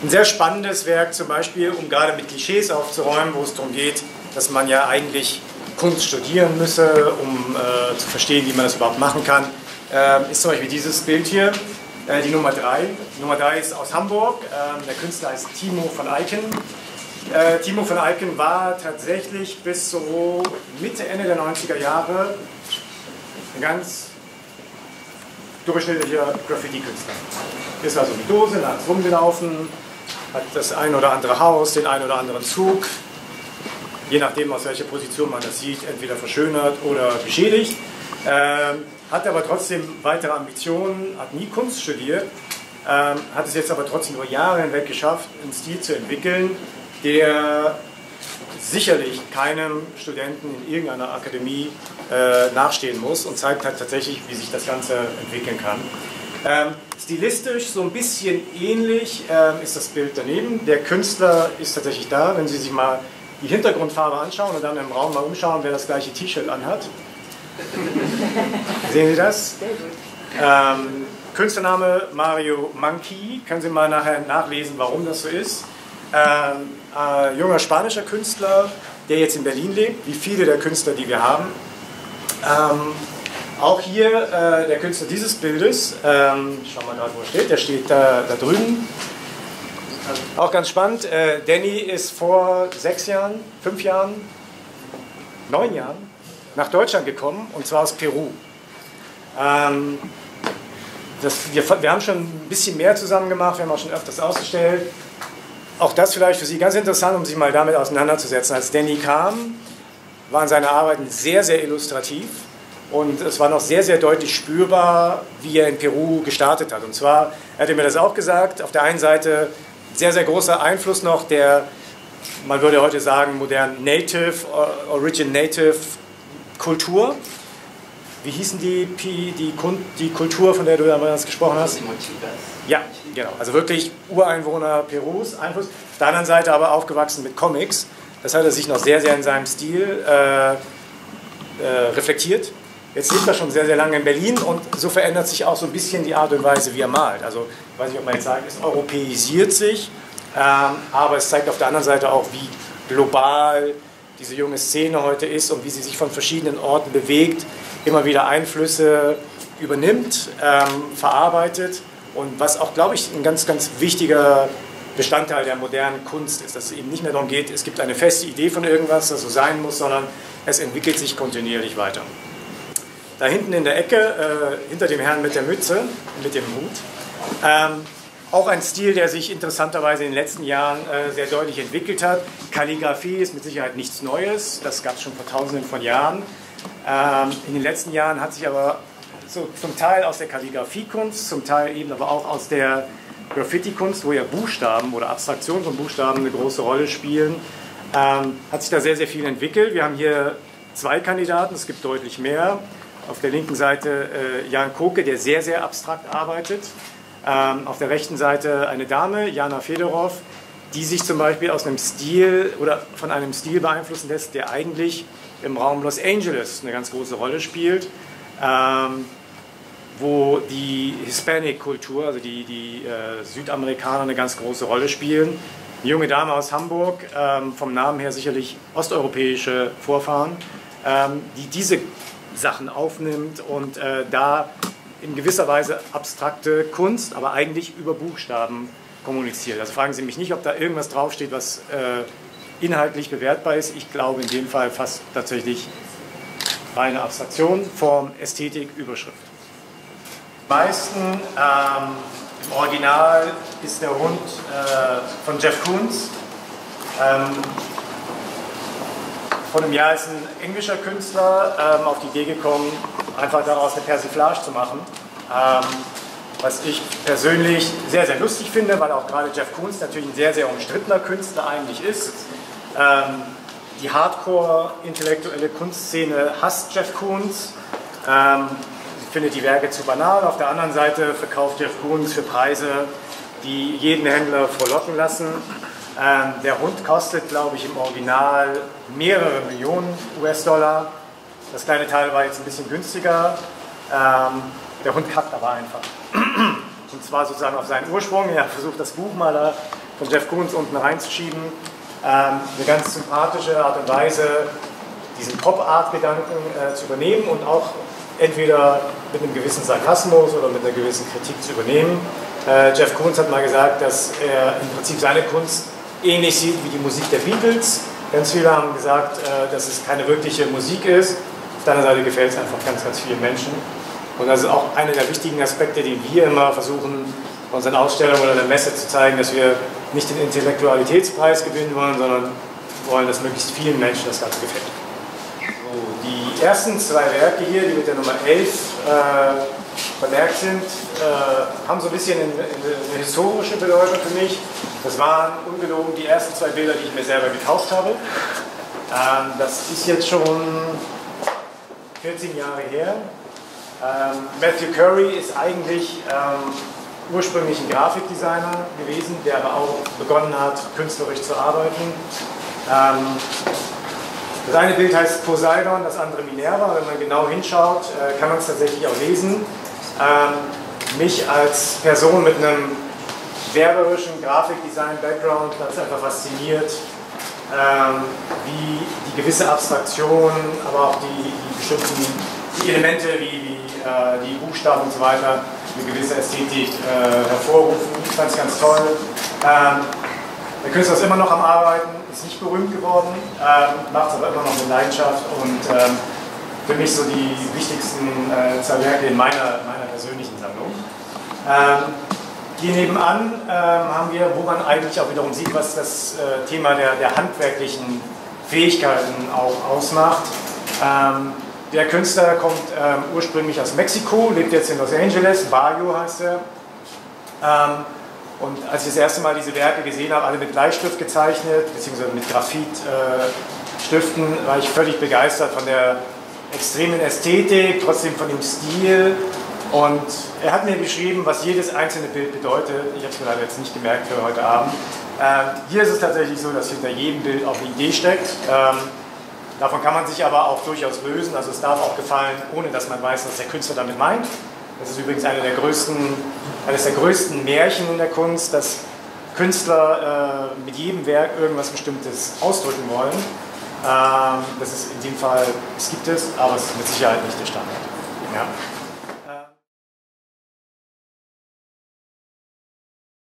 Ein sehr spannendes Werk zum Beispiel, um gerade mit Klischees aufzuräumen, wo es darum geht, dass man ja eigentlich Kunst studieren müsse, um zu verstehen, wie man das überhaupt machen kann, ist zum Beispiel dieses Bild hier, die Nummer 3. Die Nummer 3 ist aus Hamburg, der Künstler heißt Timo van Eycken. Timo van Eycken war tatsächlich bis so Mitte, Ende der 90er Jahre ein ganz durchschnittlicher Graffiti-Künstler. Ist also die Dose, nachts rumgelaufen, hat das ein oder andere Haus, den ein oder anderen Zug, je nachdem aus welcher Position man das sieht, entweder verschönert oder beschädigt. Hat aber trotzdem weitere Ambitionen, hat nie Kunst studiert, hat es jetzt aber trotzdem über Jahre hinweg geschafft, einen Stil zu entwickeln, der sicherlich keinem Studenten in irgendeiner Akademie nachstehen muss und zeigt halt tatsächlich, wie sich das Ganze entwickeln kann. Stilistisch so ein bisschen ähnlich ist das Bild daneben. Der Künstler ist tatsächlich da, wenn Sie sich mal die Hintergrundfarbe anschauen und dann im Raum mal umschauen, wer das gleiche T-Shirt anhat. Sehen Sie das? Künstlername Mario Monkey. Können Sie mal nachher nachlesen, warum das so ist. Junger spanischer Künstler, der jetzt in Berlin lebt, wie viele der Künstler, die wir haben. Auch hier der Künstler dieses Bildes, schauen wir gerade, wo er steht, der steht da drüben. Auch ganz spannend, Danny ist vor 6 Jahren, 5 Jahren, 9 Jahren nach Deutschland gekommen, und zwar aus Peru. Wir haben schon ein bisschen mehr zusammen gemacht, wir haben auch schon öfters ausgestellt. Auch das vielleicht für Sie ganz interessant, um sich mal damit auseinanderzusetzen. Als Danny kam, waren seine Arbeiten sehr, sehr illustrativ und es war noch sehr, sehr deutlich spürbar, wie er in Peru gestartet hat. Und zwar, er hatte mir das auch gesagt, auf der einen Seite sehr, sehr großer Einfluss noch der, man würde heute sagen, modernen Native, Origin Native Kultur. Wie hießen die Kultur, von der du damals gesprochen hast? Ja, genau. Also wirklich Ureinwohner Perus, Einfluss. Auf der anderen Seite aber aufgewachsen mit Comics. Das hat er sich noch sehr, sehr in seinem Stil reflektiert. Jetzt lebt er schon sehr, sehr lange in Berlin und so verändert sich auch so ein bisschen die Art und Weise, wie er malt. Also, ich weiß nicht, ob man jetzt sagt, es europäisiert sich, aber es zeigt auf der anderen Seite auch, wie global diese junge Szene heute ist und wie sie sich von verschiedenen Orten bewegt, immer wieder Einflüsse übernimmt, verarbeitet und was auch, glaube ich, ein ganz, ganz wichtiger Bestandteil der modernen Kunst ist, dass es eben nicht mehr darum geht, es gibt eine feste Idee von irgendwas, das so sein muss, sondern es entwickelt sich kontinuierlich weiter. Da hinten in der Ecke, hinter dem Herrn mit der Mütze, mit dem Hut, auch ein Stil, der sich interessanterweise in den letzten Jahren sehr deutlich entwickelt hat. Kalligraphie ist mit Sicherheit nichts Neues, das gab es schon vor Tausenden von Jahren. In den letzten Jahren hat sich aber so zum Teil aus der Kalligraphiekunst, zum Teil eben aber auch aus der Graffiti-Kunst, wo ja Buchstaben oder Abstraktion von Buchstaben eine große Rolle spielen, hat sich da sehr, sehr viel entwickelt. Wir haben hier 2 Kandidaten, es gibt deutlich mehr. Auf der linken Seite Jan Koke, der sehr, sehr abstrakt arbeitet. Auf der rechten Seite eine Dame, Jana Fedorov, die sich zum Beispiel aus einem Stil oder von einem Stil beeinflussen lässt, der eigentlich im Raum Los Angeles eine ganz große Rolle spielt, wo die Hispanic-Kultur, also die Südamerikaner, eine ganz große Rolle spielen. Eine junge Dame aus Hamburg, vom Namen her sicherlich osteuropäische Vorfahren, die diese Sachen aufnimmt und da in gewisser Weise abstrakte Kunst, aber eigentlich über Buchstaben kommuniziert. Also fragen Sie mich nicht, ob da irgendwas draufsteht, was inhaltlich bewertbar ist. Ich glaube in dem Fall fast tatsächlich reine Abstraktion, Form, Ästhetik, Überschrift. Die meisten im Original ist der Hund von Jeff Koons. Vor einem Jahr ist ein englischer Künstler auf die Idee gekommen, einfach daraus eine Persiflage zu machen. Was ich persönlich sehr, sehr lustig finde, weil auch gerade Jeff Koons natürlich ein sehr, sehr umstrittener Künstler eigentlich ist. Die Hardcore-intellektuelle Kunstszene hasst Jeff Koons. Sie findet die Werke zu banal. Auf der anderen Seite verkauft Jeff Koons für Preise, die jeden Händler frohlocken lassen. Der Hund kostet, glaube ich, im Original mehrere Millionen US-Dollar. Das kleine Teil war jetzt ein bisschen günstiger. Der Hund kackt aber einfach. Und zwar sozusagen auf seinen Ursprung. Er versucht das Buch mal von Jeff Koons unten reinzuschieben. Eine ganz sympathische Art und Weise, diesen Pop-Art-Gedanken zu übernehmen und auch entweder mit einem gewissen Sarkasmus oder mit einer gewissen Kritik zu übernehmen. Jeff Koons hat mal gesagt, dass er im Prinzip seine Kunst ähnlich sieht wie die Musik der Beatles. Ganz viele haben gesagt, dass es keine wirkliche Musik ist. Auf der anderen Seite gefällt es einfach ganz, ganz vielen Menschen. Und das ist auch einer der wichtigen Aspekte, die wir immer versuchen, bei unseren Ausstellungen oder der Messe zu zeigen, dass wir nicht den Intellektualitätspreis gewinnen wollen, sondern wollen, dass möglichst vielen Menschen das Ganze gefällt. So, die ersten zwei Werke hier, die mit der Nummer 11 vermerkt sind, haben so ein bisschen eine historische Bedeutung für mich. Das waren ungelogen die ersten zwei Bilder, die ich mir selber gekauft habe. Das ist jetzt schon 14 Jahre her. Matthew Curry ist eigentlich ursprünglich ein Grafikdesigner gewesen, der aber auch begonnen hat, künstlerisch zu arbeiten. Das eine Bild heißt Poseidon, das andere Minerva. Wenn man genau hinschaut, kann man es tatsächlich auch lesen. Mich als Person mit einem werberischen Grafikdesign-Background hat es einfach fasziniert, wie die gewisse Abstraktion, aber auch die bestimmten Elemente wie die Buchstaben und so weiter eine gewisse Ästhetik hervorrufen. Ich fand es ganz toll. Der Künstler ist immer noch am Arbeiten, ist nicht berühmt geworden, macht es aber immer noch mit Leidenschaft und für mich so die wichtigsten zwei Werke in meiner persönlichen Sammlung. Hier nebenan haben wir, wo man eigentlich auch wiederum sieht, was das Thema der handwerklichen Fähigkeiten auch ausmacht. Der Künstler kommt ursprünglich aus Mexiko, lebt jetzt in Los Angeles, Barrio heißt er. Und als ich das erste Mal diese Werke gesehen habe, alle mit Bleistift gezeichnet, beziehungsweise mit Graphitstiften, war ich völlig begeistert von der extremen Ästhetik, trotzdem von dem Stil. Und er hat mir beschrieben, was jedes einzelne Bild bedeutet. Ich habe es mir leider jetzt nicht gemerkt für heute Abend. Hier ist es tatsächlich so, dass hinter jedem Bild auch eine Idee steckt. Davon kann man sich aber auch durchaus lösen. Also es darf auch gefallen, ohne dass man weiß, was der Künstler damit meint. Das ist übrigens eines der größten Märchen in der Kunst, dass Künstler mit jedem Werk irgendwas Bestimmtes ausdrücken wollen. Das ist in dem Fall, es gibt es, aber es ist mit Sicherheit nicht der Standard. Ja.